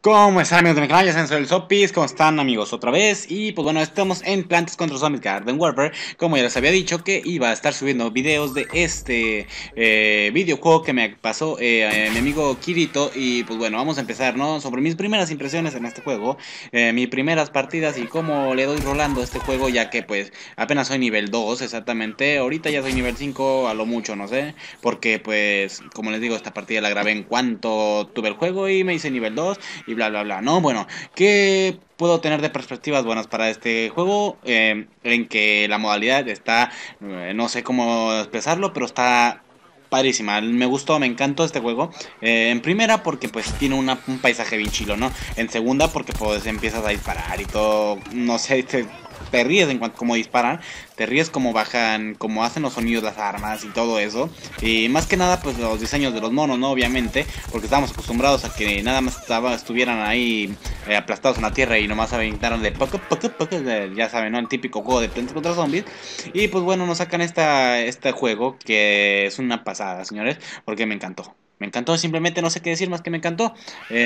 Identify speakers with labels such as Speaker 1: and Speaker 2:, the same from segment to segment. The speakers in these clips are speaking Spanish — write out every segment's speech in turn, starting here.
Speaker 1: ¿Cómo están, amigos de mi canal? Ya saben, soy el Sopis. ¿Cómo están, amigos? Otra vez. Y pues bueno, estamos en Plantas contra Zombies Garden Warfare. Como ya les había dicho que iba a estar subiendo videos de este videojuego que me pasó mi amigo Kirito. Y pues bueno, vamos a empezar, ¿no? Sobre mis primeras impresiones en este juego, mis primeras partidas y cómo le doy rolando a este juego, ya que pues apenas soy nivel 2 exactamente. Ahorita ya soy nivel 5 a lo mucho, no sé. Porque pues, como les digo, esta partida la grabé en cuanto tuve el juego y me hice nivel 2 y bla bla bla, ¿no? Bueno, ¿qué puedo tener de perspectivas buenas para este juego? En que la modalidad está, no sé cómo expresarlo, pero está padrísima. Me gustó, me encantó este juego. En primera porque pues tiene un paisaje bien chilo, ¿no? En segunda porque pues empiezas a disparar y todo, no sé, te ríes en cuanto como disparan, te ríes como bajan, como hacen los sonidos las armas y todo eso. Y más que nada pues los diseños de los monos, ¿no? Obviamente, porque estábamos acostumbrados a que nada más estuvieran ahí aplastados en la tierra y nomás aventaron de poco, ya saben, ¿no? El típico juego de Plantas contra Zombies. Y pues bueno, nos sacan este juego que es una pasada, señores, porque me encantó. Me encantó, simplemente no sé qué decir más que me encantó.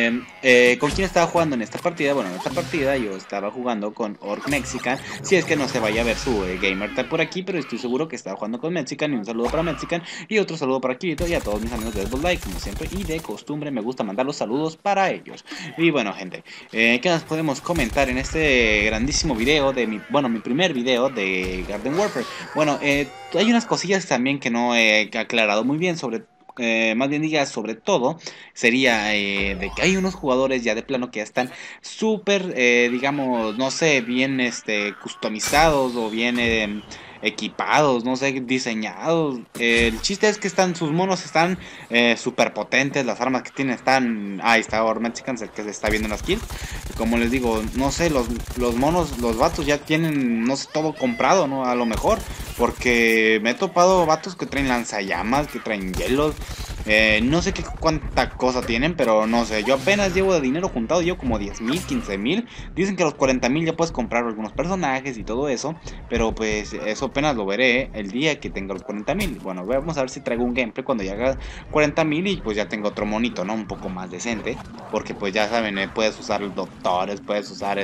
Speaker 1: ¿Con quién estaba jugando en esta partida? Bueno, en esta partida yo estaba jugando con Orc Mexican. Si es que no se vaya a ver su gamer tag por aquí, pero estoy seguro que estaba jugando con Mexican. Y un saludo para Mexican y otro saludo para Kirito y a todos mis amigos de Xbox Live. Como siempre y de costumbre, me gusta mandar los saludos para ellos. Y bueno, gente, ¿qué más podemos comentar en este grandísimo video de mi primer video de Garden Warfare? Bueno, hay unas cosillas también que no he aclarado muy bien sobre más bien diga sobre todo, sería de que hay unos jugadores ya de plano que ya están súper, digamos, no sé, bien customizados o bien equipados, no sé, diseñados. El chiste es que sus monos están súper potentes, las armas que tienen están... Ahí está Ormexicans, el que se está viendo en las kills. Como les digo, no sé, los monos, los vatos ya tienen, no sé, todo comprado, ¿no? A lo mejor, porque me he topado vatos que traen lanzallamas, que traen hielos. No sé cuánta cosa tienen, pero no sé, yo apenas llevo de dinero juntado, yo como 10,000, 15,000. Dicen que a los 40,000 ya puedes comprar algunos personajes y todo eso, pero pues eso apenas lo veré el día que tenga los 40,000. Bueno, vamos a ver si traigo un gameplay cuando ya haga 40,000 y pues ya tengo otro monito, ¿no? Un poco más decente, porque pues ya saben, puedes usar doctores, puedes usar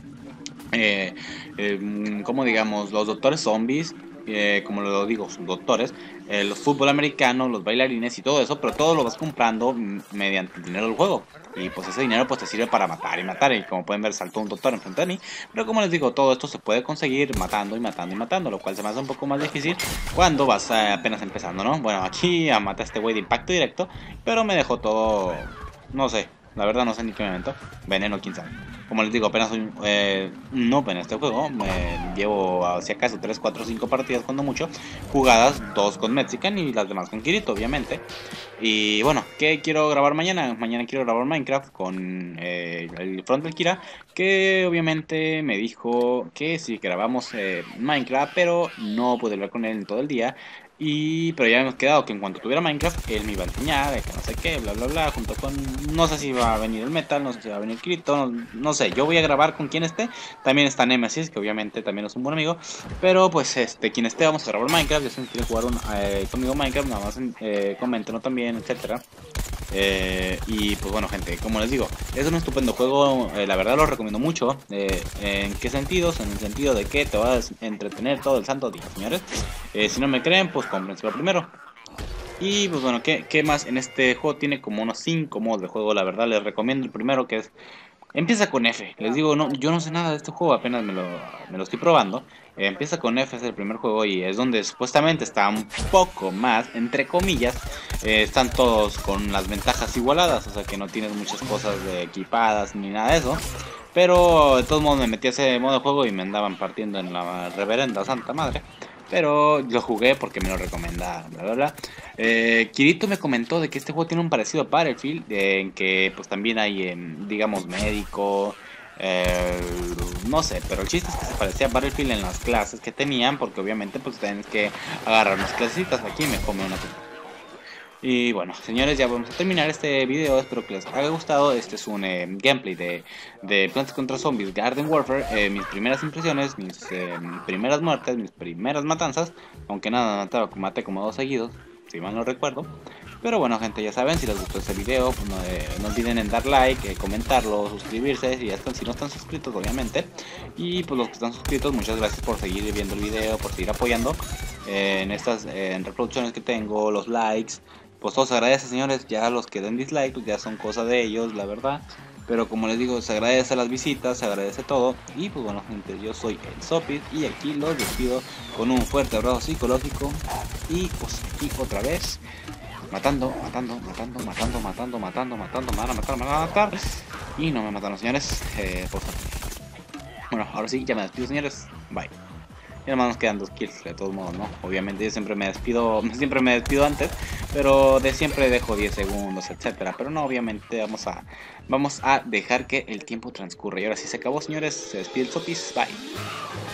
Speaker 1: como digamos, los doctores zombies, como lo digo, sus doctores, los fútbol americanos, los bailarines y todo eso, pero todo lo vas comprando mediante el dinero del juego. Y pues ese dinero pues te sirve para matar y matar. Y como pueden ver, saltó un doctor enfrente de mí. Pero como les digo, todo esto se puede conseguir matando y matando y matando, lo cual se me hace un poco más difícil cuando vas apenas empezando, ¿no? Bueno, aquí maté a este güey de impacto directo, pero me dejó todo, no sé, la verdad no sé ni qué me inventó. Veneno, quién sabe. Como les digo, apenas soy un noob en este juego. Llevo, si acaso, 3, 4, 5 partidas cuando mucho. Jugadas, 2 con Mexican y las demás con Kirito, obviamente. Y bueno, ¿qué quiero grabar mañana? Mañana quiero grabar Minecraft con el Front del Kira. Que obviamente me dijo que sí grabamos Minecraft, pero no pude hablar con él en todo el día. Pero ya hemos quedado que en cuanto tuviera Minecraft, él me iba a enseñar, que no sé qué, bla bla bla, junto con, no sé si va a venir el Metal, no sé si va a venir Kirito, no sé, yo voy a grabar con quien esté. También está Nemesis, que obviamente también es un buen amigo, pero pues quien esté, vamos a grabar Minecraft. Ya si quieren jugar conmigo Minecraft, nada más coméntenlo también, etcétera. Y pues bueno, gente, como les digo, es un estupendo juego, la verdad lo recomiendo mucho. ¿En qué sentidos? En el sentido de que te vas a entretener todo el santo día, señores. Si no me creen, pues cómprenselo primero. Y pues bueno, ¿qué más? En este juego tiene como unos 5 modos de juego, la verdad les recomiendo el primero, que es... Empieza con F. Les digo, no, yo no sé nada de este juego, apenas me lo estoy probando. Empieza con F, es el primer juego y es donde supuestamente está un poco más, entre comillas. Están todos con las ventajas igualadas, o sea que no tienes muchas cosas equipadas ni nada de eso. Pero de todos modos me metí a ese modo de juego y me andaban partiendo en la reverenda santa madre. Pero lo jugué porque me lo recomendaron, bla bla bla. Kirito me comentó de que este juego tiene un parecido a Battlefield, en que pues también hay, digamos, médico, eh, no sé, pero el chiste es que se parecía a Battlefield en las clases que tenían, porque obviamente pues tienes que agarrar unas clasecitas. Aquí me come una. Y bueno, señores, ya vamos a terminar este video. Espero que les haya gustado. Este es un gameplay de Plantas contra Zombies Garden Warfare. Mis primeras impresiones, mis primeras muertes, mis primeras matanzas. Aunque nada, maté como 2 seguidos, si mal no recuerdo. Pero bueno, gente, ya saben, si les gustó este video, pues no olviden en dar like, comentarlo, suscribirse, si no están suscritos, obviamente. Y pues los que están suscritos, muchas gracias por seguir viendo el video, por seguir apoyando en estas reproducciones que tengo, los likes. Pues todo se agradece, señores. Ya los que den dislike, pues ya son cosa de ellos, la verdad. Pero como les digo, se agradece las visitas, se agradece todo. Y pues bueno, gente, yo soy el Sopis y aquí los despido con un fuerte abrazo psicológico. Y pues aquí otra vez, matando, me van a matar. Y no me mataron, señores, por favor. Bueno, ahora sí, ya me despido, señores. Bye. Y además nos quedan 2 kills, de todos modos, ¿no? Obviamente yo siempre me despido antes, pero de siempre dejo 10 segundos, etcétera. Pero no, obviamente vamos a dejar que el tiempo transcurra. Y ahora sí se acabó, señores. Se despide el Sopis. Bye.